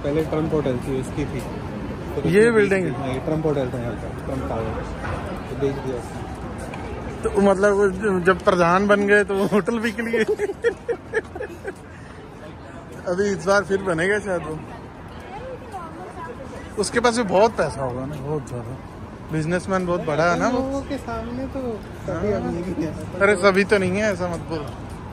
पहले Trump hotel थी, उसकी थी। ये बिल्डिंग? ये ट्रम्प होटल था यहाँ का, ट्रम्प टावर, तो बेच दिया उसने। तो मतलब जब प्रधान बन गए तो वो होटल बिक लिए। अभी इस बार फिर बनेगा शायद वो। उसके पास भी बहुत पैसा होगा ना, बहुत ज्यादा। बिजनेसमैन बहुत बड़ा है ना वो। लोगों के सामने तो सभी अमीर ही है। अरे सभी तो नहीं है, ऐसा मत बोलो।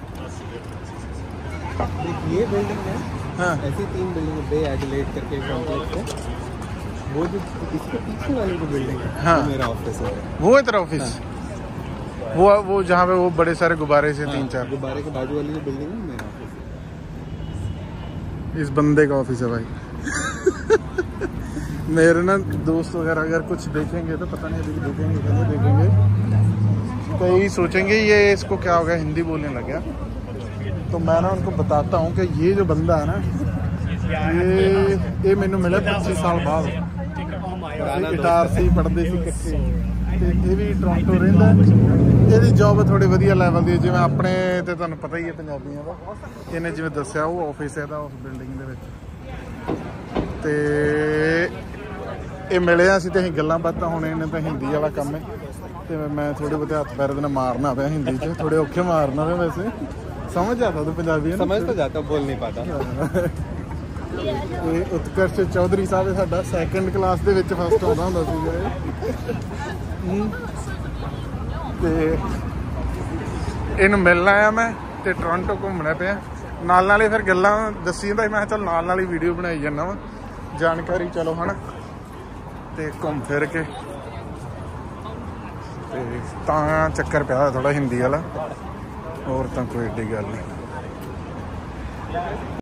ये बिल्डिंग है, हाँ ऐसी 3 बिल्डिंग बे एडिलेड करके कॉम्प्लेक्स है। वो जो इसके पीछे वाली जो बिल्डिंग है, हाँ, वो मेरा ऑफिस है। वो है तेरा ऑफिस? हाँ। वो जहाँ पे वो बड़े सारे गुब्बारे से 3-4 गुब्बारे के बाजू वाली जो बिल्डिंग है, मेरा ऑफिस है। इस बंदे का ऑफिस है भाई। मेरे ना दोस्त वगैरह अगर कुछ देखेंगे तो पता नहीं अभी देखेंगे कि नहीं देखेंगे, तो यही सोचेंगे ये इसको क्या हो गया, हिंदी बोलने लग गया। तो मैं ना उनको बताता हूँ कि ये जो बंदा है ना, ये मैंने मिला 25 साल बाद। गिटार से पढ़ते सी कट्ठे, ये भी टोरंटो रहिंदा। ਇਹਦੀ जॉब थोड़ी वधिया लैवल ਦੀ, जिवें अपने ते तुहानूं पता ही है पंजाबियों का। ਇਹਨੇ जिवें दस्सिया वो ऑफिस है उस बिल्डिंग ਦੇ ਵਿੱਚ। ਤੇ ਇਹ ਮਿਲਿਆ ਸੀ ਤੇ ਅਸੀਂ ਗੱਲਾਂ ਬਾਤਾਂ ਹੁਣ ਇਹਨੇ ਤਾਂ ਹਿੰਦੀ ਵਾਲਾ ਕੰਮ ਹੈ ਤੇ मैं थोड़े बहुत हथ पैर ਦੇ ਨਾਲ मारना ਪਿਆ हिंदी च, थोड़े औखे मारना पिया। वैसे समझ आता तो पंजाबी है, समझ तो जाता, बोल नहीं पाता। उत्कर्ष चौधरी साहब साडा 2nd क्लास ਦੇ ਵਿੱਚ फर्स्ट आਉਂਦਾ ਹੁੰਦਾ ਸੀਗਾ। ਤੇ ਇਹਨੂੰ ਮਿਲਣ ਆਇਆ ਮੈਂ ਤੇ ਟੋਰਾਂਟੋ ਘੁੰਮਣਾ ਪਿਆ ਨਾਲ ਨਾਲੇ। ਫਿਰ ਗੱਲਾਂ ਦੱਸੀ ਜਾਂਦਾ, ਮੈਂ ਚੱਲ ਨਾਲ ਨਾਲ ਹੀ ਵੀਡੀਓ ਬਣਾਈ ਜਾਂਦਾ ਵਾ, ਜਾਣਕਾਰੀ ਚਲੋ ਹਨਾ। ਤੇ ਘੁੰਮ ਫਿਰ ਕੇ ਤੇ ਤਾਂ ਚੱਕਰ ਪਿਆ ਥੋੜਾ ਹਿੰਦੀ ਵਾਲਾ, ਹੋਰ ਤਾਂ ਕੋਈ ਏਡੀ ਗੱਲ ਨਹੀਂ।